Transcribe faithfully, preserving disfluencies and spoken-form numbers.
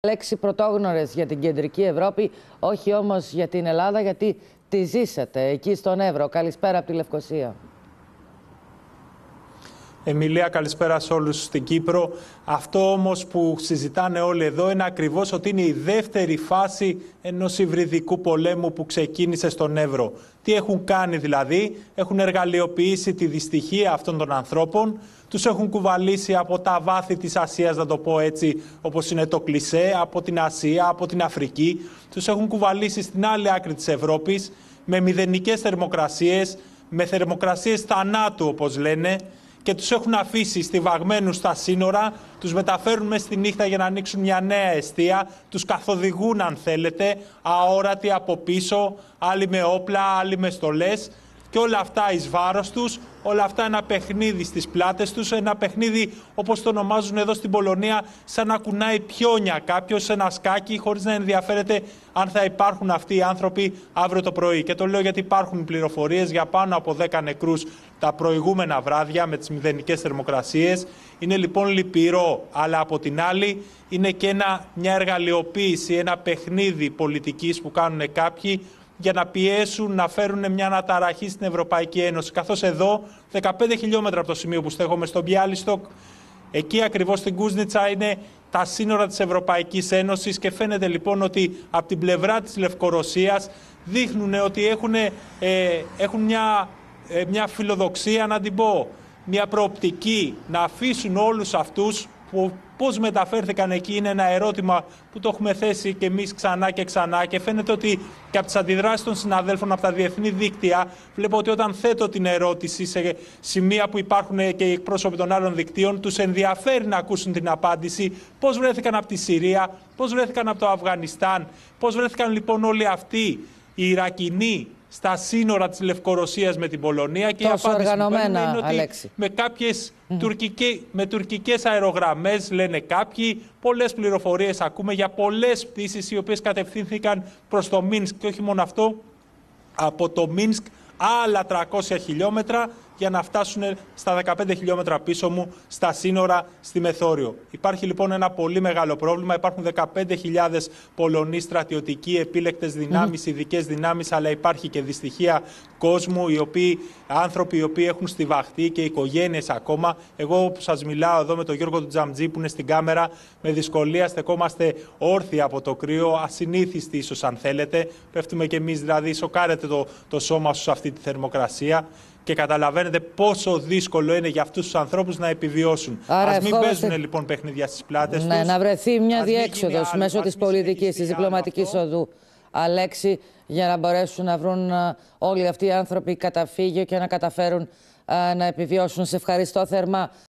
Λέξη πρωτόγνωρες για την κεντρική Ευρώπη, όχι όμως για την Ελλάδα, γιατί τη ζήσατε εκεί στον Εύρο. Καλησπέρα από τη Λευκοσία. Εμιλία, καλησπέρα σε όλους στην Κύπρο. Αυτό όμως που συζητάνε όλοι εδώ είναι ακριβώς ότι είναι η δεύτερη φάση ενός υβριδικού πολέμου που ξεκίνησε στον Εύρο. Τι έχουν κάνει δηλαδή? Έχουν εργαλειοποιήσει τη δυστυχία αυτών των ανθρώπων, τους έχουν κουβαλήσει από τα βάθη της Ασίας, να το πω έτσι, όπως είναι το κλισέ, από την Ασία, από την Αφρική. Τους έχουν κουβαλήσει στην άλλη άκρη της Ευρώπης με μηδενικές θερμοκρασίες, με θερμοκρασίες θανάτου όπως λένε, και τους έχουν αφήσει στιβαγμένους στα σύνορα, τους μεταφέρουν μέσα στη νύχτα για να ανοίξουν μια νέα εστία, τους καθοδηγούν αν θέλετε, αόρατοι από πίσω, άλλοι με όπλα, άλλοι με στολές, και όλα αυτά εις βάρος τους, όλα αυτά ένα παιχνίδι στις πλάτες τους, ένα παιχνίδι όπως το ονομάζουν εδώ στην Πολωνία, σαν να κουνάει πιόνια κάποιος σε ένα σκάκι, χωρίς να ενδιαφέρεται αν θα υπάρχουν αυτοί οι άνθρωποι αύριο το πρωί. Και το λέω γιατί υπάρχουν πληροφορίες για πάνω από δέκα νεκρούς τα προηγούμενα βράδια με τις μηδενικές θερμοκρασίες. Είναι λοιπόν λυπηρό, αλλά από την άλλη είναι και ένα, μια εργαλειοποίηση, ένα παιχνίδι πολιτικής που κάνουν κάποιοι για να πιέσουν, να φέρουν μια αναταραχή στην Ευρωπαϊκή Ένωση. Καθώς εδώ, δεκαπέντε χιλιόμετρα από το σημείο που στέκομαι, στο Μπιάλιστοκ, εκεί ακριβώς στην Κούσνιτσα είναι τα σύνορα της Ευρωπαϊκής Ένωσης, και φαίνεται λοιπόν ότι από την πλευρά της Λευκορωσίας δείχνουν ότι έχουν, ε, έχουν μια, ε, μια φιλοδοξία, να την πω, μια προοπτική να αφήσουν όλους αυτούς που πώς μεταφέρθηκαν εκεί. Είναι ένα ερώτημα που το έχουμε θέσει και εμείς ξανά και ξανά, και φαίνεται ότι και από τις αντιδράσεις των συναδέλφων από τα διεθνή δίκτυα βλέπω ότι όταν θέτω την ερώτηση σε σημεία που υπάρχουν και οι εκπρόσωποι των άλλων δικτύων, τους ενδιαφέρει να ακούσουν την απάντηση. Πώς βρέθηκαν από τη Συρία, πώς βρέθηκαν από το Αφγανιστάν, πώς βρέθηκαν λοιπόν όλοι αυτοί οι Ιρακινοί στα σύνορα της Λευκορωσίας με την Πολωνία, και τόσο η απάντηση που οργανωμένα, είναι ότι Αλέξη. με κάποιες mm. τουρκικές, με τουρκικές αερογραμμές, λένε κάποιοι. Πολλές πληροφορίες ακούμε για πολλές πτήσεις οι οποίες κατευθύνθηκαν προς το Μίνσκ, και όχι μόνο αυτό, από το Μίνσκ άλλα τριακόσια χιλιόμετρα για να φτάσουν στα δεκαπέντε χιλιόμετρα πίσω μου στα σύνορα στη Μεθόριο. Υπάρχει λοιπόν ένα πολύ μεγάλο πρόβλημα. Υπάρχουν δεκαπέντε χιλιάδες Πολωνοί στρατιωτικοί, επίλεκτες δυνάμεις, ειδικές δυνάμεις, αλλά υπάρχει και δυστυχία κόσμου, οι οποίοι, άνθρωποι οι οποίοι έχουν στιβαχτεί, και οικογένειες ακόμα. Εγώ που σας μιλάω εδώ με τον Γιώργο του Τζαμτζή που είναι στην κάμερα, με δυσκολία στεκόμαστε όρθιοι από το κρύο, ασυνήθιστοι ίσως αν θέλετε. Πέφτουμε κι εμείς, δηλαδή σοκάρεται το, το σώμα σου σε αυτή τη θερμοκρασία. Και καταλαβαίνετε πόσο δύσκολο είναι για αυτούς τους ανθρώπους να επιβιώσουν. Άρα, ας μην παίζουν λοιπόν παιχνίδια στις πλάτες ναι, τους. Να βρεθεί μια διέξοδος μέσω της πολιτικής, της διπλωματικής οδού, Αλέξη, για να μπορέσουν να βρουν όλοι αυτοί οι άνθρωποι καταφύγιο και να καταφέρουν να επιβιώσουν. Σε ευχαριστώ θερμά.